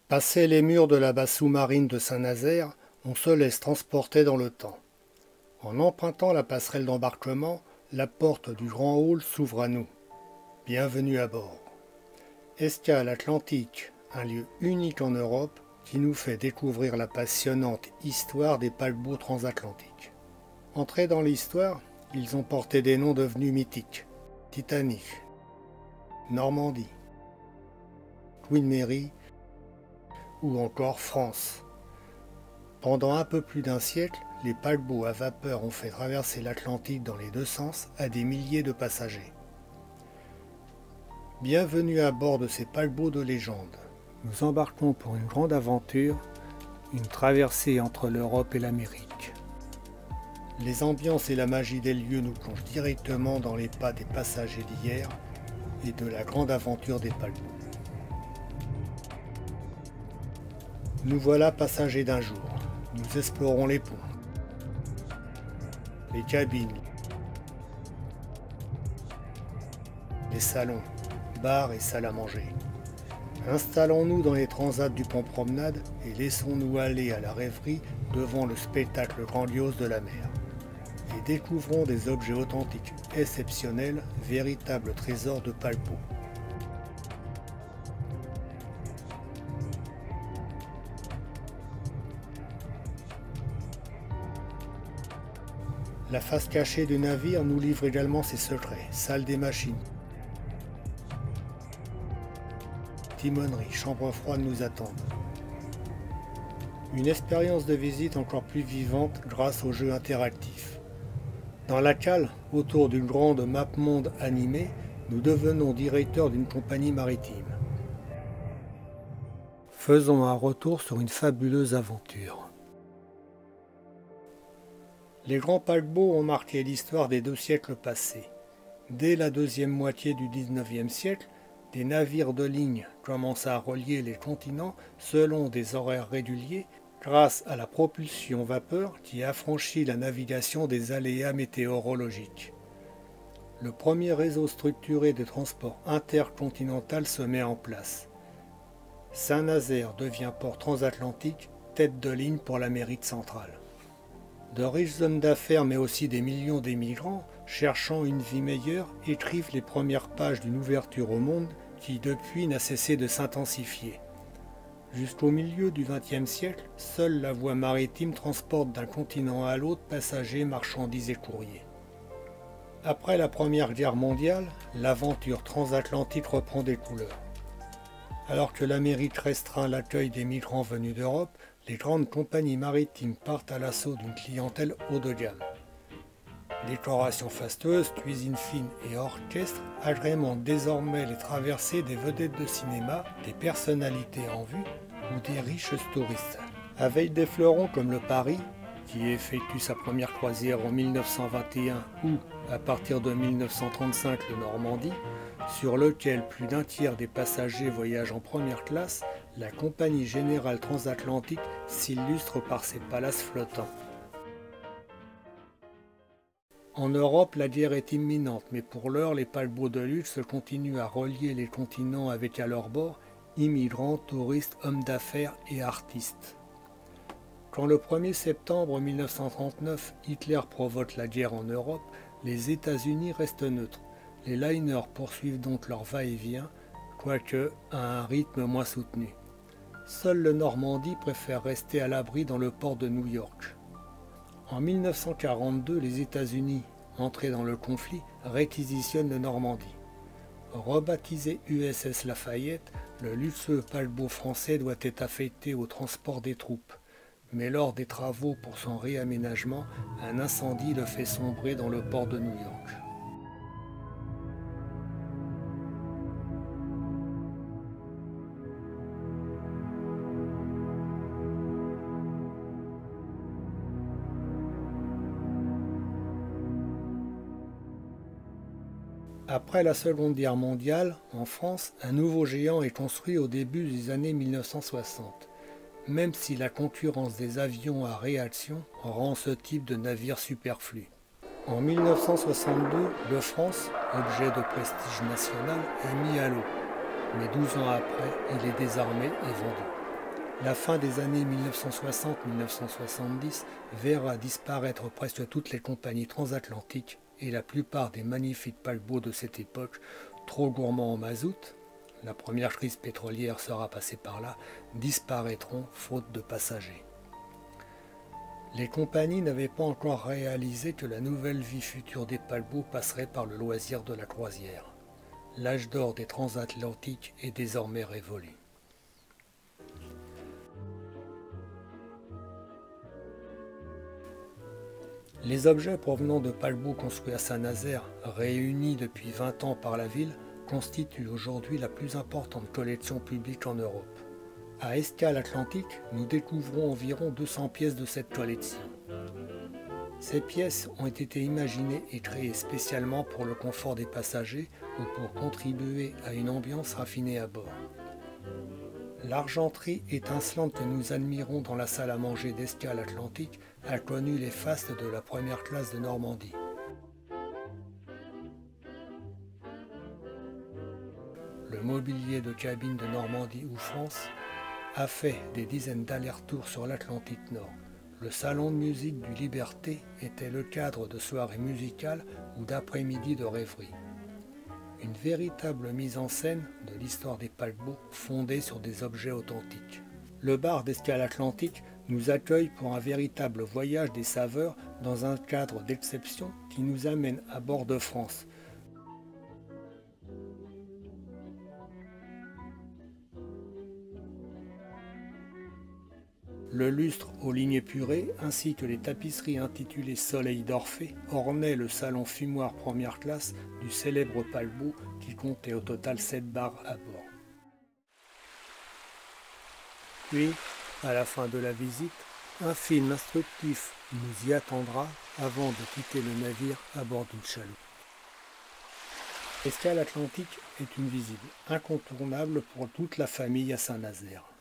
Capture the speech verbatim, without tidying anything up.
Passé les murs de la base sous-marine de Saint-Nazaire, on se laisse transporter dans le temps. En empruntant la passerelle d'embarquement, la porte du grand hall s'ouvre à nous. Bienvenue à bord. Escale Atlantique, un lieu unique en Europe qui nous fait découvrir la passionnante histoire des paquebots transatlantiques. Entrés dans l'histoire, ils ont porté des noms devenus mythiques. Titanic, Normandie, Queen Mary ou encore France. Pendant un peu plus d'un siècle, les paquebots à vapeur ont fait traverser l'Atlantique dans les deux sens à des milliers de passagers. Bienvenue à bord de ces paquebots de légende. Nous embarquons pour une grande aventure, une traversée entre l'Europe et l'Amérique. Les ambiances et la magie des lieux nous plongent directement dans les pas des passagers d'hier et de la grande aventure des paquebots. Nous voilà passagers d'un jour. Nous explorons les ponts, les cabines, les salons, bars et salles à manger. Installons-nous dans les transats du pont Promenade et laissons-nous aller à la rêverie devant le spectacle grandiose de la mer. Et découvrons des objets authentiques exceptionnels, véritables trésors de paquebots. La face cachée du navire nous livre également ses secrets, salle des machines, timonerie, chambre froide nous attendent. Une expérience de visite encore plus vivante grâce aux jeux interactifs. Dans la cale, autour d'une grande map monde animée, nous devenons directeurs d'une compagnie maritime. Faisons un retour sur une fabuleuse aventure. Les grands paquebots ont marqué l'histoire des deux siècles passés. Dès la deuxième moitié du dix-neuvième siècle, des navires de ligne commencent à relier les continents selon des horaires réguliers grâce à la propulsion vapeur qui affranchit la navigation des aléas météorologiques. Le premier réseau structuré de transport intercontinental se met en place. Saint-Nazaire devient port transatlantique, tête de ligne pour l'Amérique centrale. De riches hommes d'affaires mais aussi des millions d'émigrants, cherchant une vie meilleure, écrivent les premières pages d'une ouverture au monde qui depuis n'a cessé de s'intensifier. Jusqu'au milieu du vingtième siècle, seule la voie maritime transporte d'un continent à l'autre passagers, marchandises et courriers. Après la Première Guerre mondiale, l'aventure transatlantique reprend des couleurs. Alors que l'Amérique restreint l'accueil des migrants venus d'Europe, les grandes compagnies maritimes partent à l'assaut d'une clientèle haut de gamme. Décorations fastueuses, cuisine fine et orchestre agrémentent désormais les traversées des vedettes de cinéma, des personnalités en vue ou des riches touristes. Avec des fleurons comme le Paris, qui effectue sa première croisière en mille neuf cent vingt et un ou, à partir de mille neuf cent trente-cinq, le Normandie, sur lequel plus d'un tiers des passagers voyagent en première classe, la Compagnie Générale Transatlantique s'illustre par ses palaces flottants. En Europe, la guerre est imminente, mais pour l'heure, les paquebots de luxe continuent à relier les continents avec à leur bord immigrants, touristes, hommes d'affaires et artistes. Quand le premier septembre mille neuf cent trente-neuf, Hitler provoque la guerre en Europe, les États-Unis restent neutres. Les liners poursuivent donc leur va-et-vient, quoique à un rythme moins soutenu. Seul le Normandie préfère rester à l'abri dans le port de New York. En mille neuf cent quarante-deux, les États-Unis, entrés dans le conflit, réquisitionnent le Normandie. Rebaptisé U S S Lafayette, le luxueux paquebot français doit être affecté au transport des troupes. Mais lors des travaux pour son réaménagement, un incendie le fait sombrer dans le port de New York. Après la Seconde Guerre mondiale, en France, un nouveau géant est construit au début des années mille neuf cent soixante, même si la concurrence des avions à réaction rend ce type de navire superflu. En mille neuf cent soixante-deux, le France, objet de prestige national, est mis à l'eau, mais douze ans après, il est désarmé et vendu. La fin des années mille neuf cent soixante mille neuf cent soixante-dix verra disparaître presque toutes les compagnies transatlantiques et la plupart des magnifiques paquebots de cette époque, trop gourmands en mazout, la première crise pétrolière sera passée par là, disparaîtront faute de passagers. Les compagnies n'avaient pas encore réalisé que la nouvelle vie future des paquebots passerait par le loisir de la croisière. L'âge d'or des transatlantiques est désormais révolu. Les objets provenant de paquebots construits à Saint-Nazaire, réunis depuis vingt ans par la ville, constituent aujourd'hui la plus importante collection publique en Europe. À Escale Atlantique, nous découvrons environ deux cents pièces de cette collection. Ces pièces ont été imaginées et créées spécialement pour le confort des passagers ou pour contribuer à une ambiance raffinée à bord. L'argenterie étincelante que nous admirons dans la salle à manger d'Escale Atlantique a connu les fastes de la première classe de Normandie. Le mobilier de cabine de Normandie ou France a fait des dizaines d'allers-retours sur l'Atlantique Nord. Le salon de musique du Liberté était le cadre de soirées musicales ou d'après-midi de rêverie. Une véritable mise en scène de l'histoire des paquebots fondée sur des objets authentiques. Le bar d'Escale Atlantique nous accueille pour un véritable voyage des saveurs dans un cadre d'exception qui nous amène à bord de France. Le lustre aux lignes épurées ainsi que les tapisseries intitulées Soleil d'Orphée ornaient le salon fumoir première classe du célèbre paquebot qui comptait au total sept bars à bord. Puis, à la fin de la visite, un film instructif nous y attendra avant de quitter le navire à bord d'une chaloupe. Escale Atlantique est une visite incontournable pour toute la famille à Saint-Nazaire.